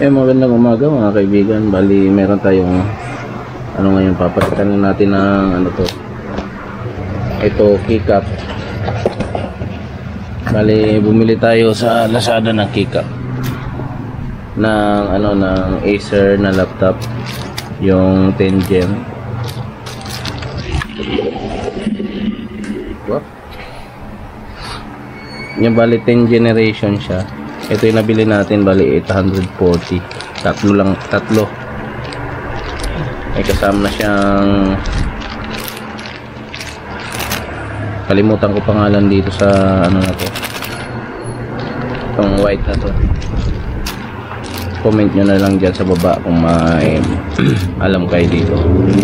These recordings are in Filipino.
Magandang umaga mga kaibigan. Bali, meron tayong ano ngayon, papalitan natin ng ano to. Ito, keycap. Bali, bumili tayo sa Lazada ng keycap. Ng ano, ng Acer na laptop, yung 10 Gen. What? Yung bali 10 generation siya. Ito yung nabili natin, bali 840. Tatlo. May kasama na siyang, kalimutan ko pangalan dito sa ano na to, itong white na to. Comment nyo na lang dyan sa baba kung may alam kayo dito.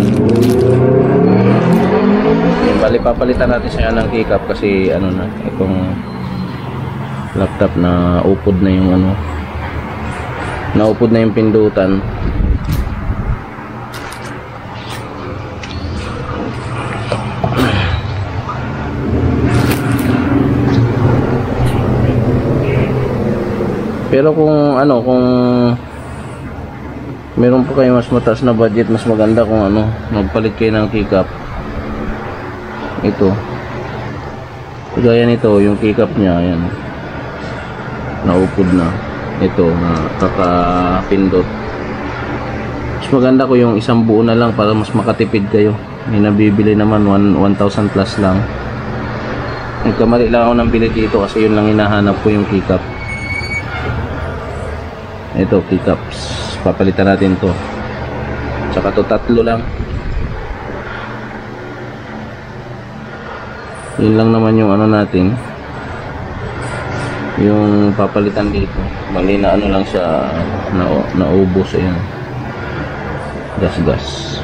Bali, papalitan natin siya ng keycap kasi ano na, itong laptop na upod na yung ano, naupod na yung pindutan. Pero kung ano, kung meron po kayo mas mataas na budget, mas maganda kung ano, magpalit kayo ng keycap. Ito, gaya nito, yung keycap niya, ayan, naupod na. Ito, na kakapindot. Mas maganda ko yung isang buo na lang para mas makatipid kayo. May nabibili naman 1,000 plus lang. Nagkamali lang ako ng bili dito kasi yun lang hinahanap ko, yung keycap. Ito, keycaps. Papalitan natin to. Tsaka to, tatlo lang. Yun lang naman yung ano natin, yung papalitan dito. Bali na ano lang siya, naubos. Ayan, gas.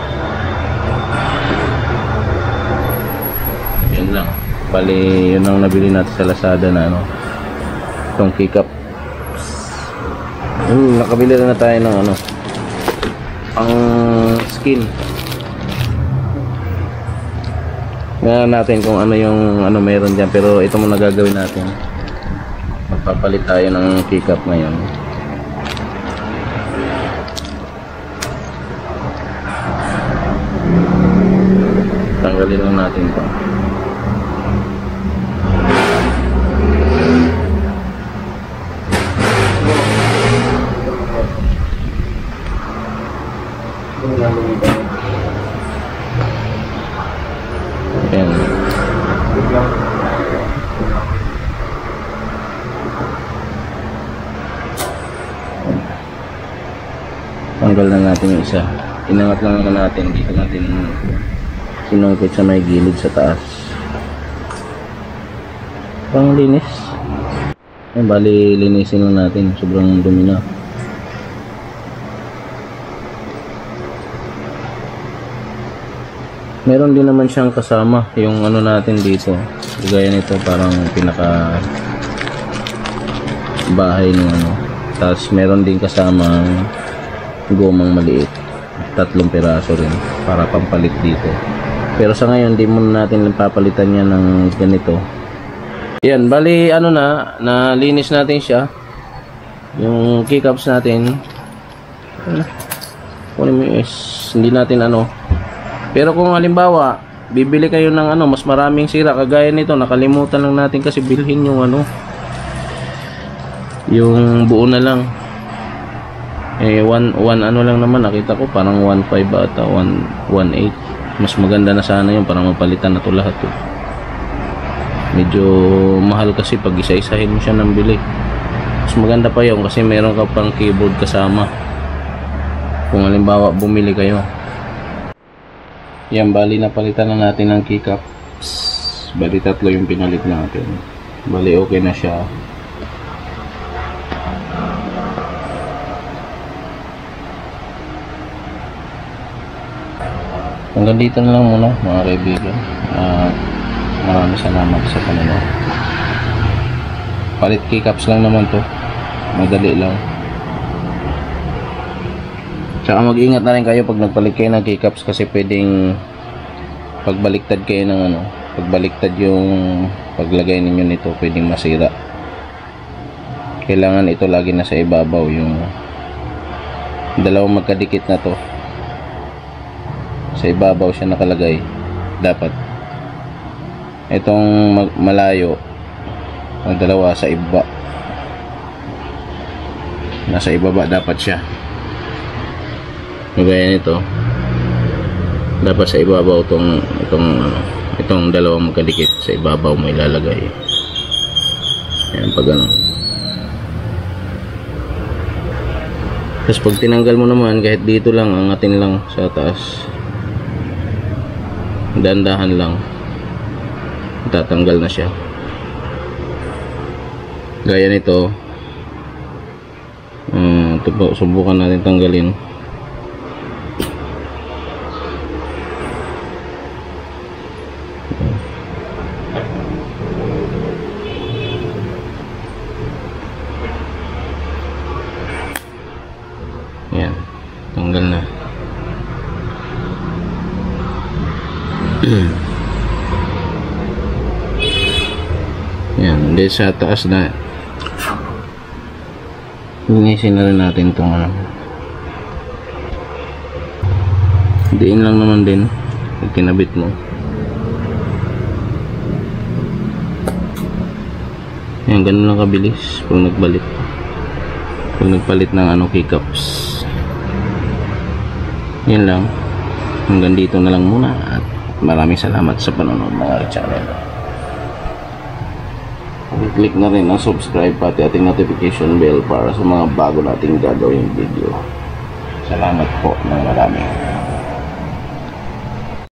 Yun lang. Bali, yun ang nabili natin sa Lazada na ano, itong keycap. Nakabili na tayo ng ano, ang skin. Ngayon natin kung ano yung ano meron dyan, pero ito muna gagawin natin. Magpapalit tayo ng keycap ngayon. Tanggalin lang natin ito. Ayan. Tanggal na natin yung isa. Inangat lang natin. Dito natin sinungkit sa may gilid sa taas. Pang linis. Ayan, bali linisin lang natin. Sobrang dumi na. Meron din naman siyang kasama yung ano natin dito, gaya nito, parang pinaka bahay ng ano. Tapos meron din kasama gomang maliit, 3 piraso rin para pampalit dito. Pero sa ngayon di muna natin papalitan niya ng ganito. Yan, bali ano na, nalinis natin siya, yung keycaps natin. Kunin mo yung hindi natin ano. Pero kung halimbawa bibili kayo ng ano, mas maraming sira kagaya nito, nakalimutan lang natin kasi bilhin yung ano, yung buo na lang. One ano lang naman, nakita ko parang 1.5 ata, 1.8. Mas maganda na sana yun, parang mapalitan na to lahat to. Medyo mahal kasi pag isa-isahin mo siya ng bili. Mas maganda pa yun kasi meron ka pang keyboard kasama kung halimbawa bumili kayo. Yan, bali napalitan na natin ng keycap. Bali 3 yung pinalit natin. Bali okay na siya. Hanggang dito na lang muna mga kaibigan. Maraming salamat sa panonood. Palit keycaps lang naman to. Madali lang. Tsaka mag-ingat na rin kayo pag nagpalit kayo ng keycaps kasi pwedeng pagbaliktad kayo ng ano, pagbaliktad yung paglagay ninyo nito, pwedeng masira. Kailangan ito lagi nasa ibabaw yung dalawang magkadikit na to, sa ibabaw siya nakalagay. Dapat itong malayo ang dalawa sa iba, nasa ibaba dapat siya. Gaya nito, dapat sa ibabaw itong dalawang magkadikit, sa ibabaw mo ilalagay. Ayan, pag ano. Tapos pag tinanggal mo naman, kahit dito lang, angatin lang sa taas, dahan-dahan lang, tatanggal na siya. Gaya nito, subukan natin tanggalin. Yan, tanggal na. Yan, dahil sa taas na, linisin na rin natin itong diin lang naman din pag kinabit mo. Yan, ganun lang kabilis pag nagpalit ng keycaps. Yan lang, hanggang dito na lang muna, at maraming salamat sa panonood mga channel. I-click na rin ang subscribe pati ating notification bell para sa mga bago nating gagawing video. Salamat po ng marami.